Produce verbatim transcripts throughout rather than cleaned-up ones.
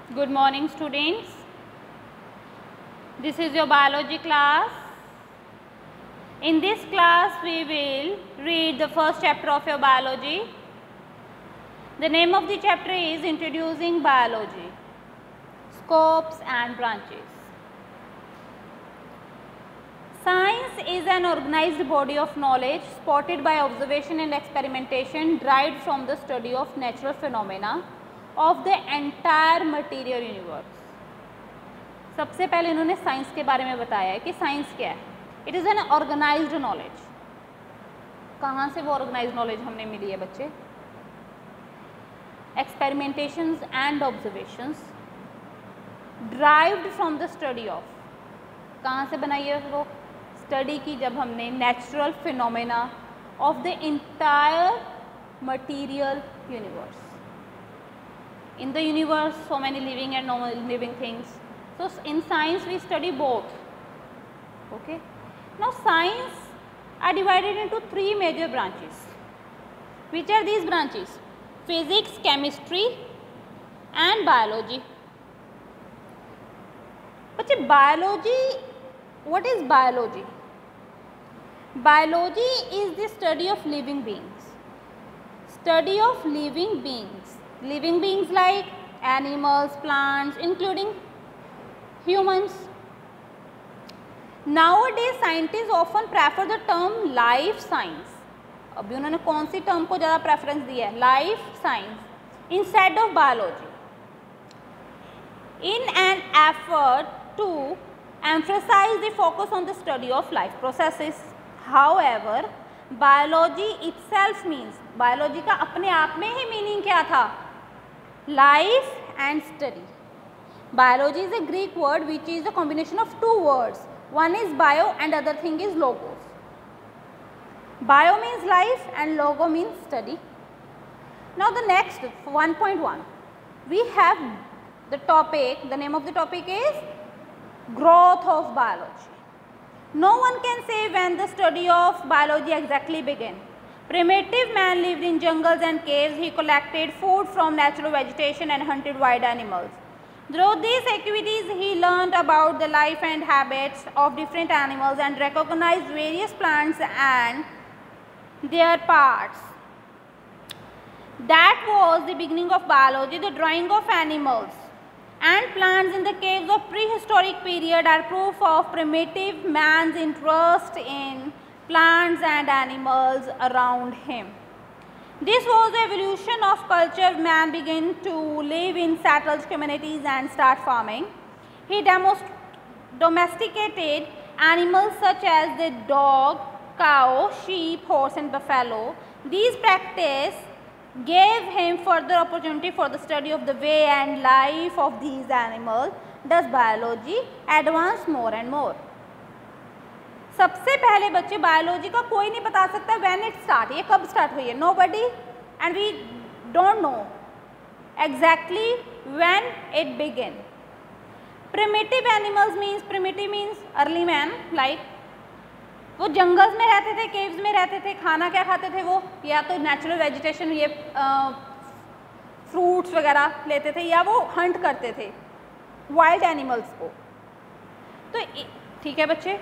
Good morning, students. This is your biology class. In this class, we will read the first chapter of your biology. The name of the chapter is Introducing Biology, Scopes and Branches. Science is an organized body of knowledge supported by observation and experimentation derived from the study of natural phenomena of the entire material universe. सबसे पहले इन्होंने science के बारे में बताया है कि science क्या है. It is an organised knowledge. कहाँ से वो ऑर्गेनाइज्ड नॉलेज हमने मिली है बच्चे? Experimentations and observations derived from the study of. कहाँ से बनाई है वो? स्टडी की जब हमने natural phenomena of the entire material universe. In the universe, so many living and non-living things. So in science, we study both. Okay. Now science are divided into three major branches. Which are these branches? Physics, chemistry, and biology. But biology, what is biology? Biology is the study of living beings. Study of living beings. Living beings like animals, plants, including humans. Nowadays, scientists often prefer the term life science. अभी उन्होंने कौन सी term को ज़्यादा preference दिया है? Life science instead of biology. In an effort to emphasize the focus on the study of life processes. However, biology itself means, biology का अपने आप में ही मीनिंग क्या था? Life and study. Biology is a Greek word which is a combination of two words. One is bio and other thing is logos. Bio means life and logo means study. Now the next one point one, we have the topic, the name of the topic is growth of biology. No one can say when the study of biology exactly began. Primitive man lived in jungles and caves. He collected food from natural vegetation and hunted wild animals. Through these activities, he learned about the life and habits of different animals and recognized various plants and their parts. That was the beginning of biology. The drawing of animals and plants in the caves of prehistoric period are proof of primitive man's interest in plants and animals around him. This was the evolution of culture. Man began to live in settled communities and start farming. He domesticated animals such as the dog, cow, sheep, horse and buffalo. These practices gave him further opportunity for the study of the way and life of these animals. Thus biology advanced more and more. सबसे पहले बच्चे biology का कोई नहीं बता सकता when it start, ये कब स्टार्ट हुई है. Nobody and we don't know exactly when it begin. Primitive animals means, primitive means early man, like वो जंगल्स में रहते थे, केव्स में रहते थे. खाना क्या खाते थे वो? या तो नेचुरल वेजिटेशन, ये फ्रूट्स वगैरह लेते थे, या वो हंट करते थे वाइल्ड एनिमल्स को. तो ठीक है बच्चे.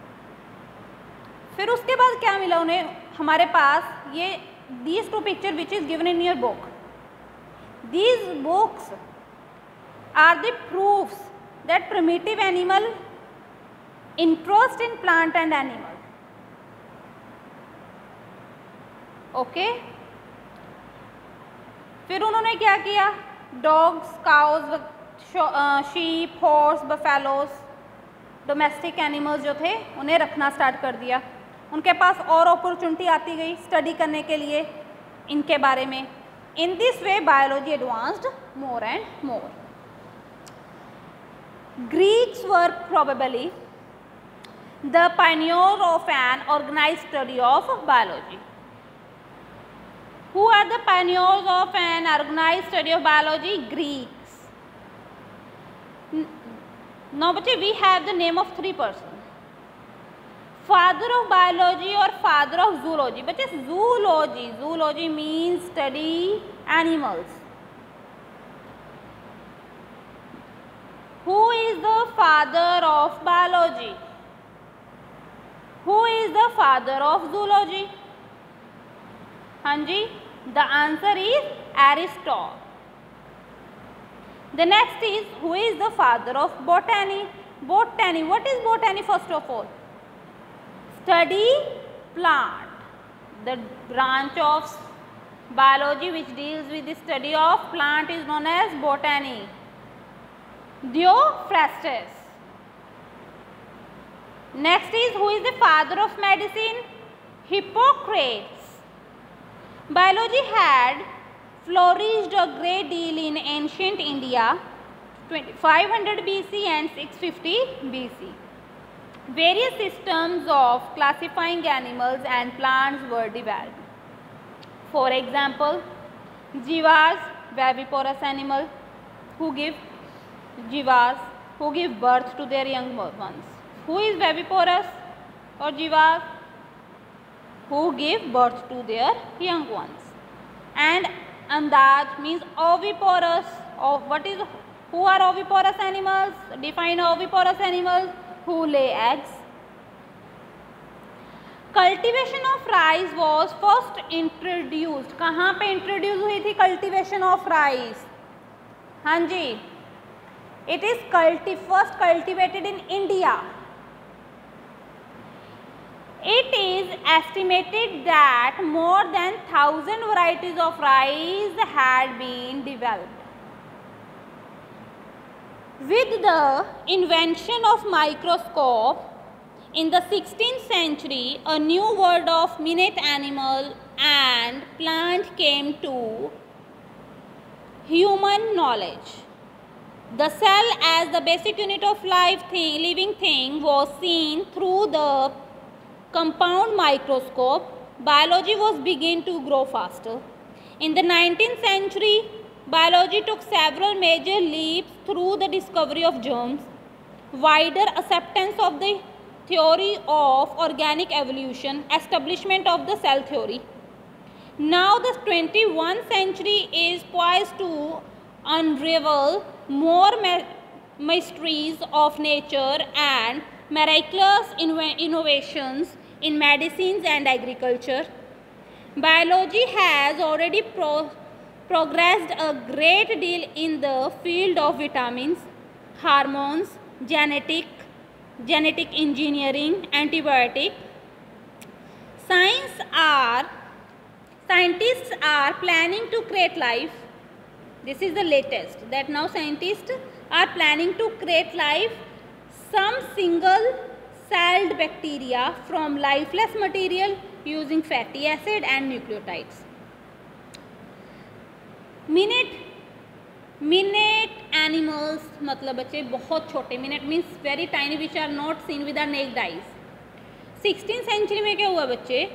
फिर उसके बाद क्या मिला उन्हें? हमारे पास ये these two picture which is given in your book. These books are the proofs that primitive animal interest in plant and animal. Okay. फिर उन्होंने क्या किया? Dogs, cows, sheep, horse, buffaloes, domestic animals जो थे उन्हें रखना स्टार्ट कर दिया. उनके पास और अपॉर्चुनिटी आती गई स्टडी करने के लिए इनके बारे में. In this way biology advanced more and more. Greeks were probably the pioneer of an organised study of biology. Who are the pioneers of an organised study of biology? Greeks. Now बच्चे we have the name of three persons. Father of biology or father of zoology. बच्चे zoology, zoology means study animals. father of biology? Who is the father of zoology? हाँ जी, the answer is Aristotle. The next is, who is the father of botany? Botany, what is botany first of all? Study plant. The branch of biology which deals with the study of plant is known as botany. Theophrastus. Next is, who is the father of medicine? Hippocrates. Biology had flourished a great deal in ancient India, five hundred B C and six fifty B C. Various systems of classifying animals and plants were developed. For example, jivas, viviparous animal, who give jivas, who give birth to their young ones. Who is viviparous or jivas? Who give birth to their young ones. And andaj means oviparous. Of what is, who are oviparous animals? Define oviparous animals. Who lay eggs. Cultivation of rice was first introduced. कहाँ पे introduce हुई थी cultivation of rice? हाँ जी, it is culti first cultivated in India. It is estimated that more than thousand varieties of rice had been developed. With the invention of microscope in the sixteenth century, a new world of minute animal and plant came to human knowledge. The cell as the basic unit of life thing, living thing was seen through the compound microscope. Biology was beginning to grow faster. In the nineteenth century, biology took several major leaps through the discovery of germs, wider acceptance of the theory of organic evolution, establishment of the cell theory. Now the twenty-first century is poised to unravel more mysteries of nature and miraculous innovations in medicines and agriculture. Biology has already pro progressed a great deal in the field of vitamins, hormones, genetic, genetic engineering, antibiotic. Science are, scientists are planning to create life. This is the latest, that now scientists are planning to create life, some single celled bacteria from lifeless material using fatty acid and nucleotides. Minute minute animals मतलब बच्चे बहुत छोटे, minute means very tiny which are not seen with our naked eyes. Sixteen century में क्या हुआ बच्चे,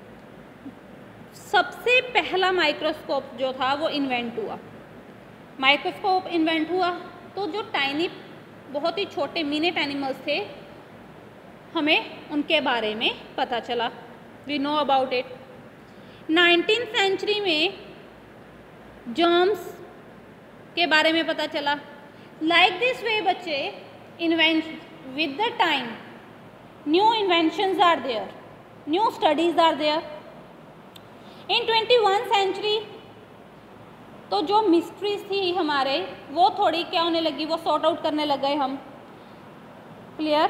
सबसे पहला माइक्रोस्कोप जो था वो इन्वेंट हुआ. माइक्रोस्कोप इन्वेंट हुआ तो जो टाइनी बहुत ही छोटे मिनट एनिमल्स थे, हमें उनके बारे में पता चला. We know about it. Nineteen century में जर्म्स के बारे में पता चला. लाइक दिस वे बच्चे, invention with the time new inventions are there, new studies are there. In twenty one century तो जो मिस्ट्रीज थी हमारे, वो थोड़ी क्या होने लगी, वो सॉर्ट आउट करने लग गए हम. क्लियर?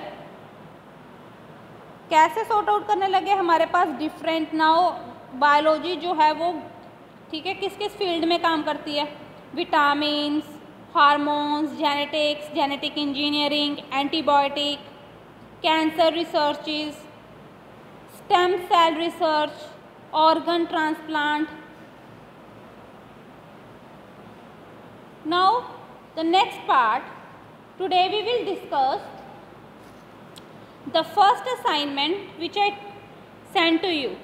कैसे सॉर्ट आउट करने लगे? हमारे पास डिफरेंट नाउ बायोलॉजी जो है वो, ठीक है, किस किस फील्ड में काम करती है? Vitamins, hormones, genetics, genetic engineering, antibiotic, cancer researches, stem cell research, organ transplant. Now the next part, today we will discuss the first assignment which I sent to you.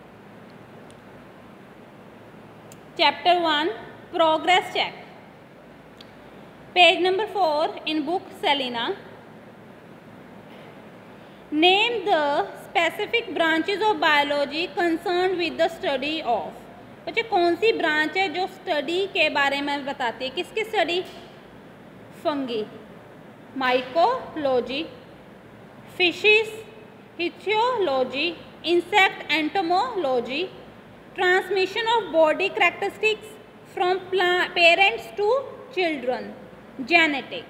Chapter one, progress check. Page number four in book Selena. Name the specific branches of biology concerned with the study of. बच्चे कौन सी branch है जो study के बारे में बताती है? किसकी study? Fungi. mycology, fishes, ichthyology, insect entomology, transmission of body characteristics from parents to children, genetic.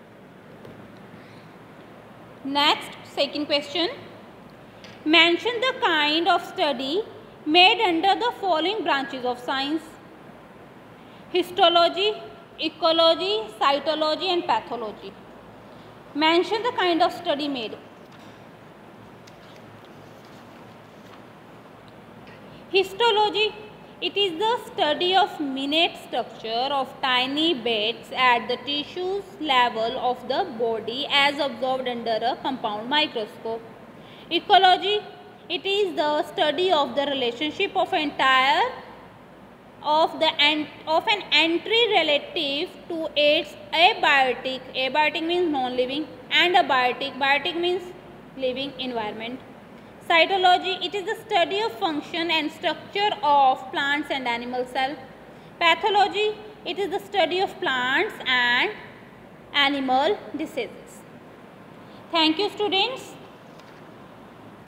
Next, second question. Mention the kind of study made under the following branches of science: histology, ecology, cytology and pathology. Mention the kind of study made. Histology, it is the study of minute structure of tiny bits at the tissues level of the body as observed under a compound microscope. Ecology, it is the study of the relationship of entire of the of an entry relative to its abiotic, abiotic means non-living, and abiotic, biotic means living environment. Cytology, it is the study of function and structure of plants and animal cell. Pathology, it is the study of plants and animal diseases. Thank you, students.